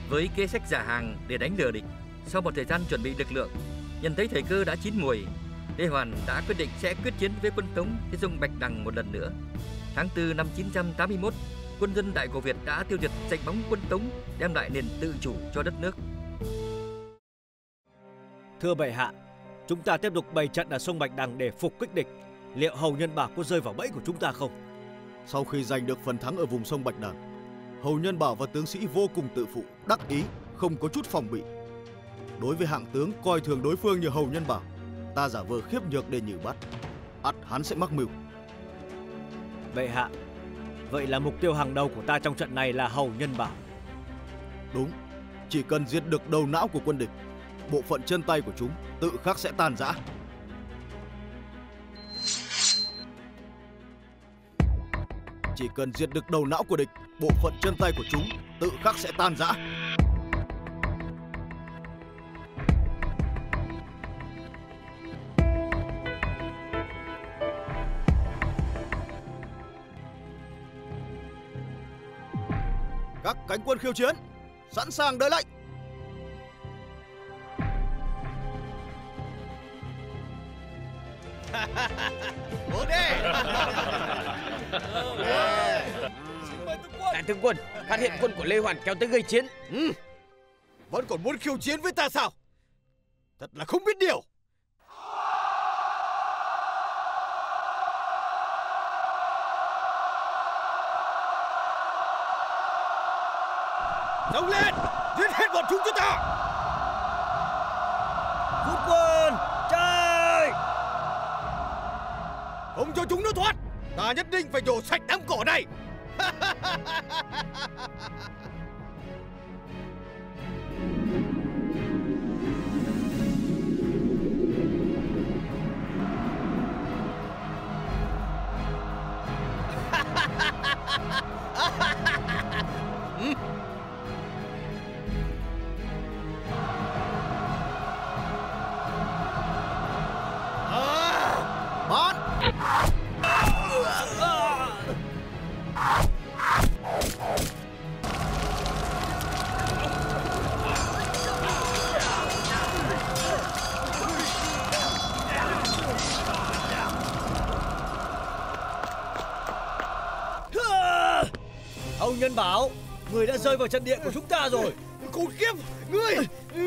Với kế sách giả hàng để đánh lừa địch, sau một thời gian chuẩn bị lực lượng, nhận thấy thời cơ đã chín muồi, Lê Hoàn đã quyết định sẽ quyết chiến với quân Tống trên sông Bạch Đằng một lần nữa. Tháng 4 năm 981, quân dân Đại Cổ Việt đã tiêu diệt sạch bóng quân Tống, đem lại nền tự chủ cho đất nước. Thưa bệ hạ, chúng ta tiếp tục bày trận ở sông Bạch Đằng để phục kích địch. Liệu Hầu Nhân Bảo có rơi vào bẫy của chúng ta không? Sau khi giành được phần thắng ở vùng sông Bạch Đằng, Hầu Nhân Bảo và tướng sĩ vô cùng tự phụ, đắc ý, không có chút phòng bị. Đối với hạng tướng coi thường đối phương như Hầu Nhân Bảo, ta giả vờ khiếp nhược để nhử bắt, ắt hắn sẽ mắc mưu. Bệ hạ, vậy là mục tiêu hàng đầu của ta trong trận này là Hầu Nhân Bảo. Đúng, chỉ cần diệt được đầu não của quân địch, bộ phận chân tay của chúng tự khắc sẽ tan rã. Chỉ cần diệt được đầu não của địch, bộ phận chân tay của chúng tự khắc sẽ tan rã. Các cánh quân khiêu chiến, sẵn sàng đợi lệnh. Uống đi. Đại tướng quân, phát hiện quân của Lê Hoàn kéo tới gây chiến. Vẫn còn muốn khiêu chiến với ta sao? Thật là không biết điều. Xông lên, giết hết bọn chúng cho ta. Rút quân, chạy! Không cho chúng nó thoát. Ta nhất định phải nhổ sạch đám cỏ này. Bắn! Hầu Nhân Bảo, người đã rơi vào trận địa của chúng ta rồi. Khốn kiếp, ngươi.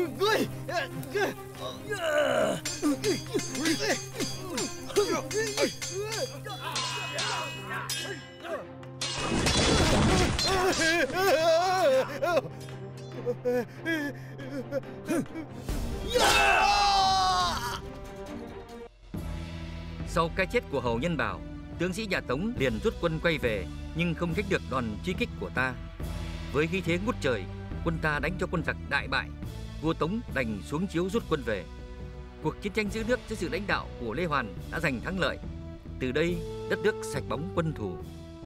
Sau cái chết của Hầu Nhân Bảo, tướng sĩ nhà Tống liền rút quân quay về, nhưng không tránh được đòn truy kích của ta. Với khí thế ngút trời, quân ta đánh cho quân giặc đại bại. Vua Tống đành xuống chiếu rút quân về. Cuộc chiến tranh giữ nước dưới sự lãnh đạo của Lê Hoàn đã giành thắng lợi. Từ đây, đất nước sạch bóng quân thù.